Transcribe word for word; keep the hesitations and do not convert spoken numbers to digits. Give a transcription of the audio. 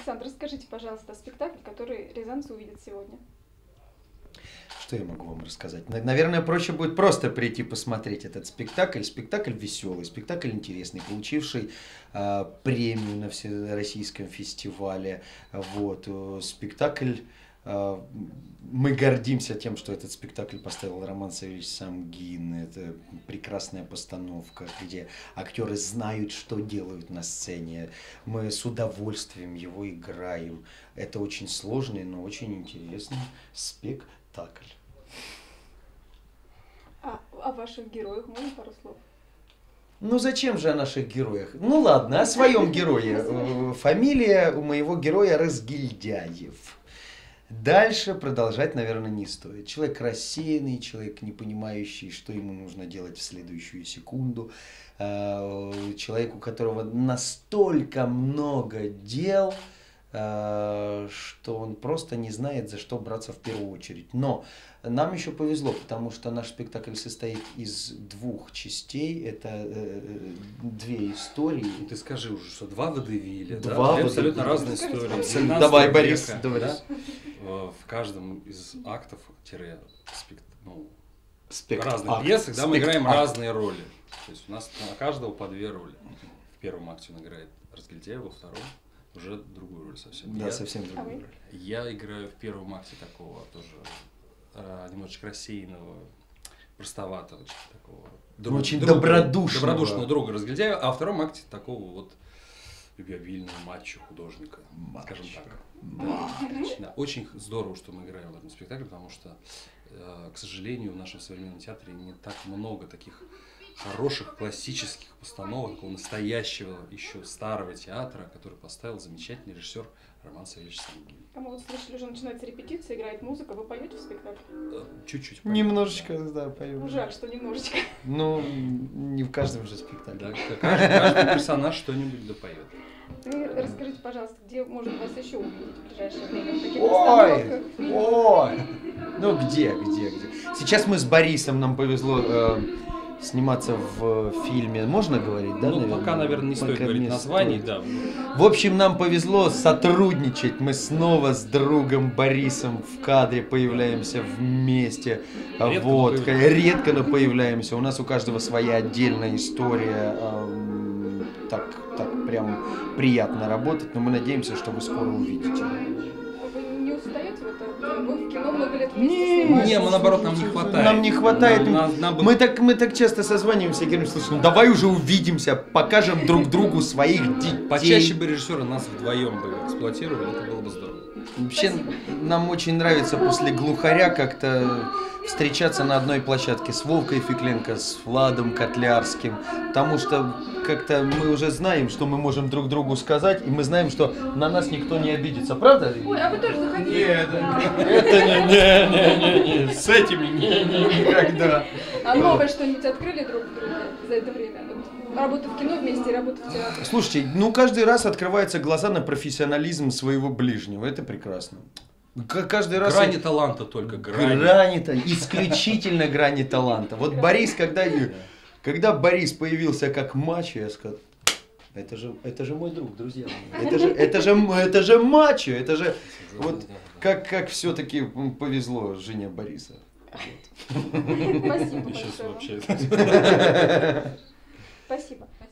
Александр, расскажите, пожалуйста, спектакль, который рязанцы увидят сегодня. Что я могу вам рассказать? Наверное, проще будет просто прийти посмотреть этот спектакль. Спектакль веселый, спектакль интересный, получивший э, премию на всероссийском фестивале. Вот. Спектакль... Э, мы гордимся тем, что этот спектакль поставил Роман Савельевич Самгин. Это прекрасная постановка, где актеры знают, что делают на сцене. Мы с удовольствием его играем. Это очень сложный, но очень интересный спектакль. Такль. А о ваших героях можно пару слов? Ну зачем же о наших героях? Ну ладно, о своем герое. Фамилия у моего героя Разгильдяев. Дальше продолжать, наверное, не стоит. Человек рассеянный, человек, не понимающий, что ему нужно делать в следующую секунду. Человек, у которого настолько много дел, что он просто не знает, за что браться в первую очередь. Но нам еще повезло, потому что наш спектакль состоит из двух частей. Это э, две истории. И ты скажи уже, что два водевиля, два да? Абсолютно разные истории. Абсолютно. Давай, Борис. Века, давай. Да? В каждом из актов тире, спект, ну, Спект разных акт. пьесах, да, мы Спект играем акт. разные роли. То есть у нас на каждого по две роли. В первом акте он играет Разгильдяева, во втором уже другую роль совсем. Да, я, совсем другую роль. Я играю в первом акте такого тоже э, немножечко рассеянного, простоватого, такого. Друг, очень друга, добродушного. Добродушного друга Разгильдяева, а во втором акте такого вот любвеобильного мачо художника, мачо. Скажем так. Да. Да, очень здорово, что мы играем в этом спектакле, потому что, э, к сожалению, в нашем современном театре не так много таких хороших классических постановок, такого настоящего еще старого театра, который поставил замечательный режиссер Роман Савельевич Самгин. А мы вот слышали, уже начинается репетиция, играет музыка, вы поете в спектакле? Чуть-чуть. Немножечко, да, поем. Ну жаль, что немножечко. Ну, не в каждом же спектакле. Да, каждый, каждый персонаж что-нибудь допоет. Ну, расскажите, пожалуйста, где можно вас еще увидеть в ближайшее время? В каких Ой, постановках? ой, ну где, где, где? Сейчас мы с Борисом, нам повезло э, сниматься в фильме. Можно говорить, да? Ну, наверное? пока, наверное, не Пока стоит говорить не названий, стоит. да. В общем, нам повезло сотрудничать. Мы снова с другом Борисом в кадре появляемся вместе. Редко, вот, но появляемся. редко, но появляемся. У нас у каждого своя отдельная история. Эм, так, так прям приятно работать, но мы надеемся, что вы скоро увидите. Вы не устаете в этом? Вы в кино много лет Не, вместе снимались? Не, мы наоборот, нам не хватает. Нам не хватает. Нам- нам- нам бы- мы, так, мы так часто созваниваемся и говорим, слушай, ну давай уже увидимся, покажем друг другу своих детей. Почаще бы режиссеры нас вдвоем бы эксплуатировали, это было бы здорово. Вообще, нам очень нравится после «Глухаря» как-то встречаться на одной площадке с Вовкой Фикленко, с Владом Котлярским, потому что как-то мы уже знаем, что мы можем друг другу сказать, и мы знаем, что на нас никто не обидится, правда? Ой, а вы тоже заходите? Нет, это не, не, не, не, не, с этими не, не, никогда. А новое что-нибудь открыли друг друга за это время? Вот, работа в кино вместе и работа в театре. Слушайте, ну каждый раз открываются глаза на профессионализм своего ближнего, это прекрасно. К- Каждый раз... Грани таланта только, грани. Грани, та- исключительно грани таланта. Вот Борис, когда, когда Борис появился как мачо, я сказал, это же, это же мой друг, друзья. Это же, это же, это же мачо, это же, вот как, как все-таки повезло жене Бориса. Вот. Спасибо Сейчас большое. вообще... Спасибо.